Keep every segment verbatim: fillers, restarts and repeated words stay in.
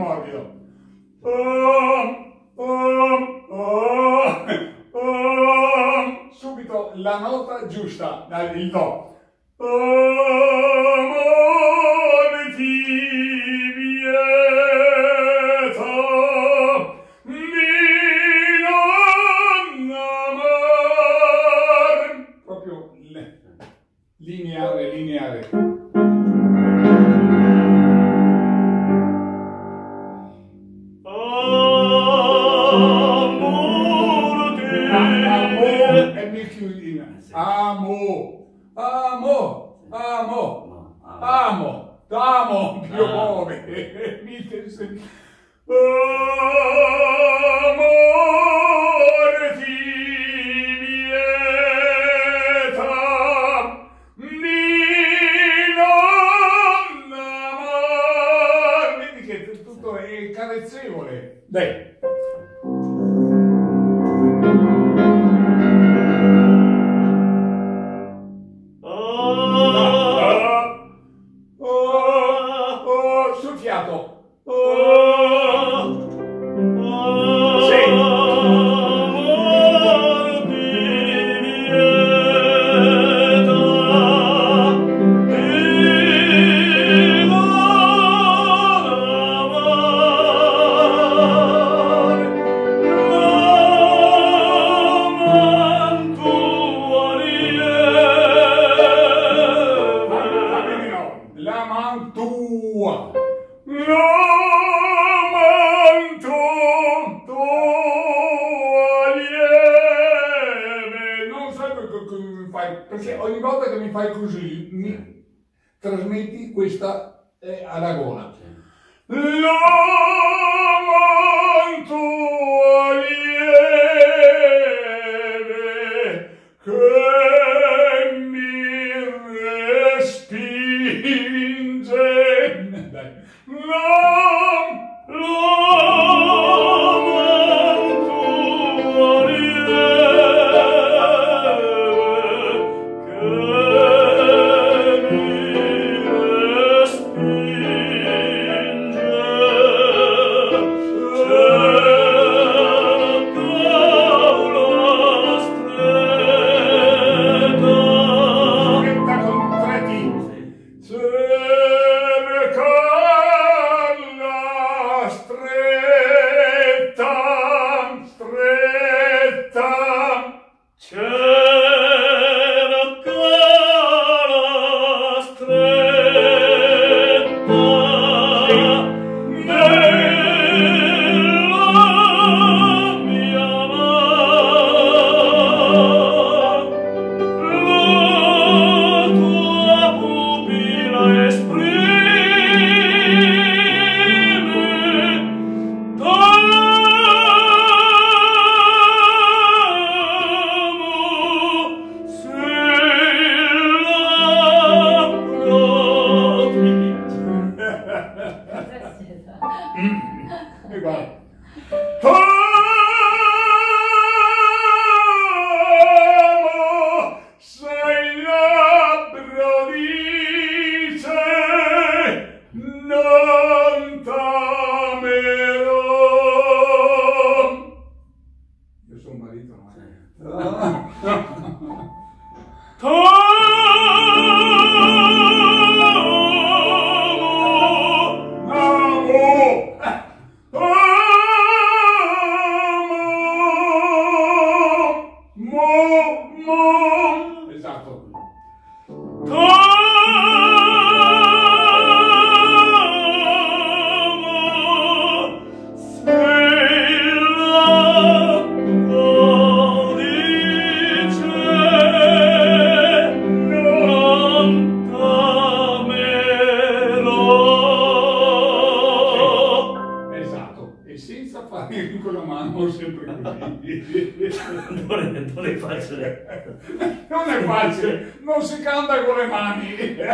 morbido. Um, um, um, um. Subito la nota giusta, il do. Amore ti vieta di non amar. Proprio lineare, lineare. Amo, amo, amo, amo, amo, Dio muove, amore ti vieta di non amar. Vedi che tutto è carezzevole. Dai. Perché ogni volta che mi fai così mi trasmetti questa eh, alla gola. L'amor tuo lieve che mi respinge. Dai. E guarda. Sei labbra dice non t'amerò. Io sono marito, ma con la mano sempre così. non, è, non è facile. Non è facile, non si canta con le mani.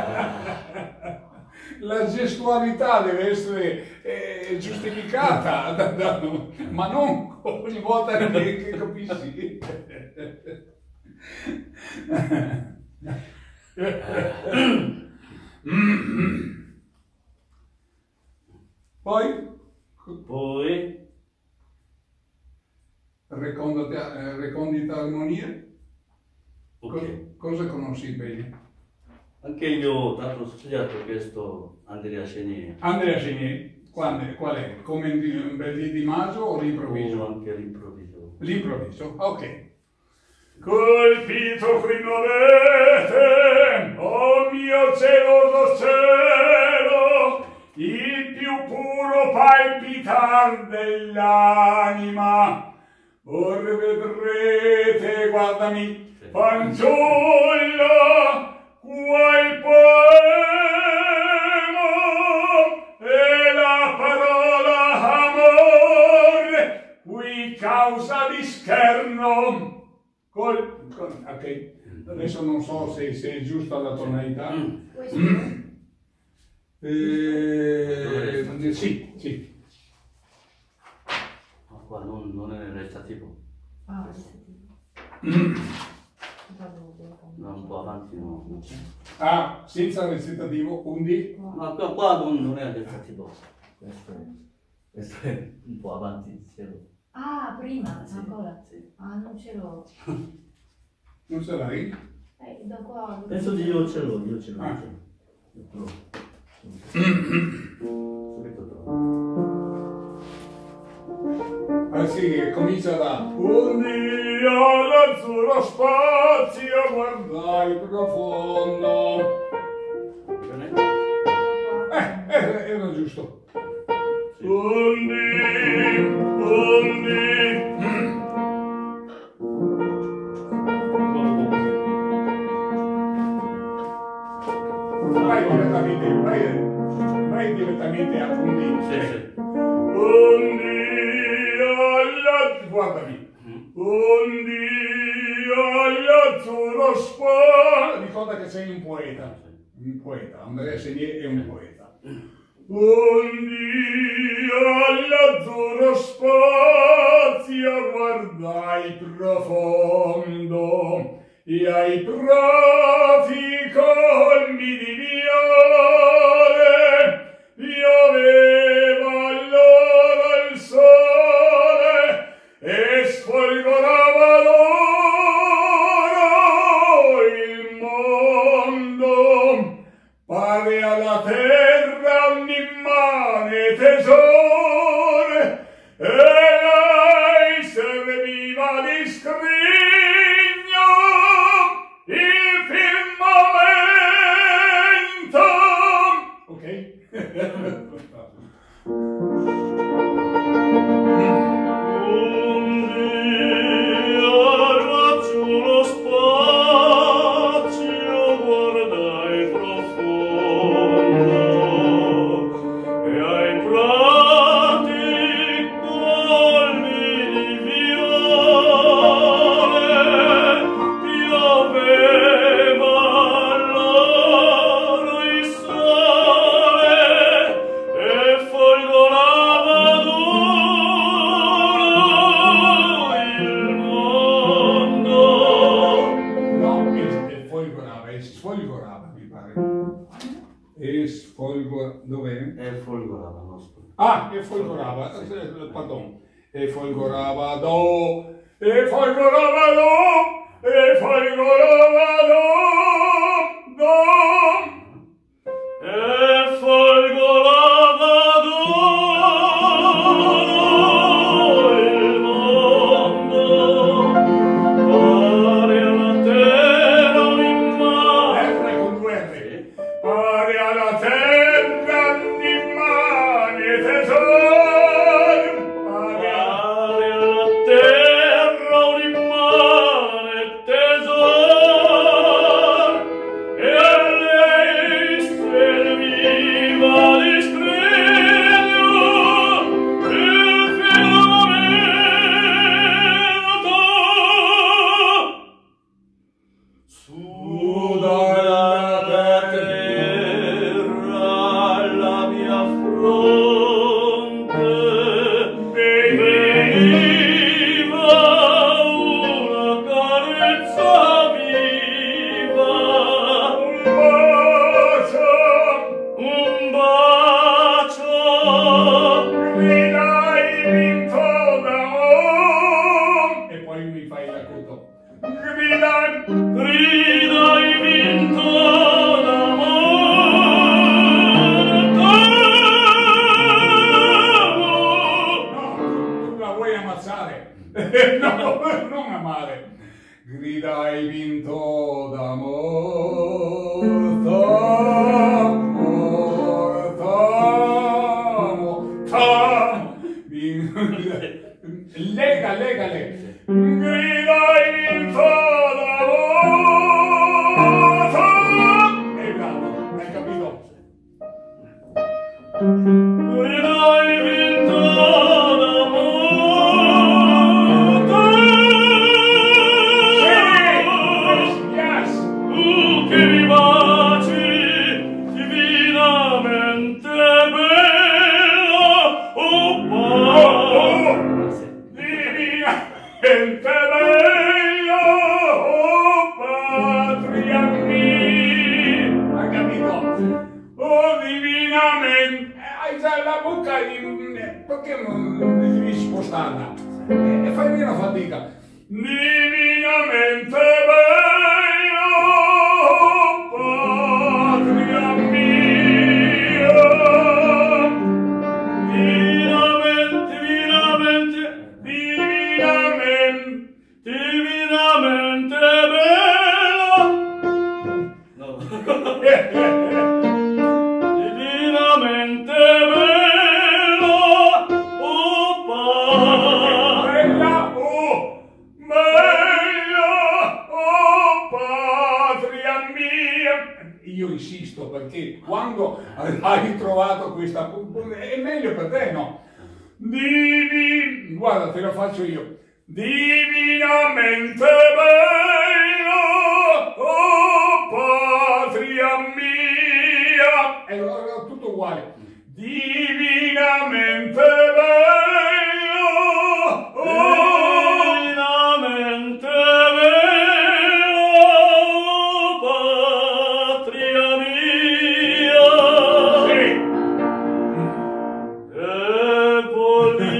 La gestualità deve essere eh, giustificata, da, da, no, ma non ogni volta che, che capisci. Poi Poi Recondita, eh, recondita armonia. ok. Co- cosa conosci bene? Anche io ho dato studiato questo Andrea Ceni. Andrea Ceni, quando, qual è? Come in Belli di Maggio o l'improvviso? Anche l'improvviso. L'improvviso, ok. Colpito qui m'avete, oh mio geloso cielo, il più puro palpitar dell'anima. Or vedrete, guardami, fanciullo, qual poema e la parola amore, qui causa di scherno. Col, con, ok, adesso non so se, se è giusta la tonalità. Mm. Eh, sì, sì. Ma qua non, non è recitativo. Ah, recitativo. No, un po' avanti no, non c'è. Ah, senza recitativo, quindi? Ma qua, qua non, non è recitativo. Questo è, questo è un po' avanti il cielo. Ah, prima, Sì, ancora? sì. Ah, non ce l'ho. Non ce l'hai? Eh, da qua... Penso di io ce l'ho, io ce l'ho. Ah. Io ce l'ho. Subito trovo. Ah sì, che comincia da un dia l'azzurro spazio guardai profondo. Bene? Eh, eh, era giusto. Sì. Un di, un di. Vai direttamente, vai, vai direttamente a un di. Sì, sì. Un dia alla... guardami. Un dia l'azzurro spazio. Ricorda che sei un poeta. Un poeta. Andrea Ceni è un poeta. Un dia l'azzurro spazio guardai profondo e ai prati colmi di viole pioveva allora il sole e sfolgorava loro il mondo. Pare alla terra un immane tesore e lei serviva di scrigno il firmamento. Ok? Sfolgorava, mi pare. E sfolgorava, dov'è? E folgorava, non so. Ah, e folgorava, eh, pardon. E folgorava do, e folgorava do, e folgorava do, do. E folgorava do, il mondo. Pare alla terra un'immane. R con due R. Pare alla terra un'immane tesoro. Pare alla terra un'immane tesoro. E a lei serviva di scrigno il firmamento. Su dalla terra grida hai vinto d'amor, t'amor, t'amo, t'amo. Lega, lega, lega. Grida hai vinto d'amor, t'amo. E bravo, hai capito? Grida hai vinto d'amor, t'amo. Yes, Tu che mi baci divinamente bello, oh oh, divinamente bello, oh patria mia. Hai capito? Oh divinamente. Eh, hai già la bocca di... Perché non devi spostarla? E eh, fai meno fatica. Divinamente bello, oh patria mia. divinamente, divinamente, Divinamente. divinamente bello. No. Divinamente bello, oh pa. Bella, oh, bella, oh patria mia. Io insisto perché quando hai trovato questa è meglio per te, no? Divi, guarda, te lo faccio io. Divinamente bello, oh patria mia. È tutto uguale. Divinamente bello, oh Divinamente bello, patria mia. sì. E volli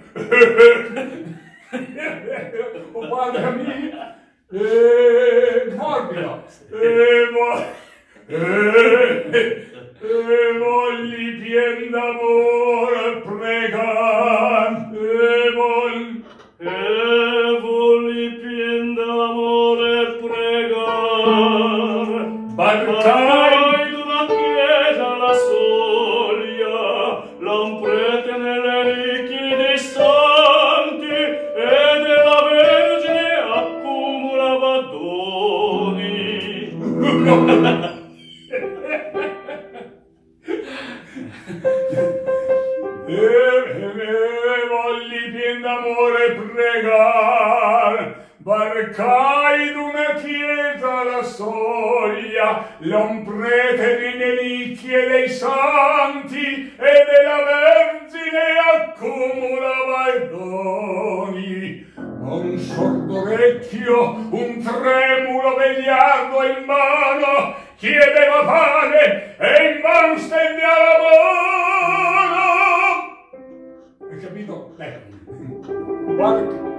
Oh padre mio, eh, morbido, eh, vo- eh, eh, vogli pien d'amore pregar, eh, vogli, e volli pien d'amore pregar. barcai, D'una chiesa alla soglia, l'amprete nelle nicchie dei santi e della Vergine accumulava doni. e volli pien d'amore pregar, barcai d'una chiesa alla soglia, l'on prete nelle nicchie dei santi e della Vergine accumulava i doni. Un sordo orecchio, un tremulo vegliardo in mano, chiedeva pane e in mano stendeva la mano. Hai capito? Ecco. Guarda.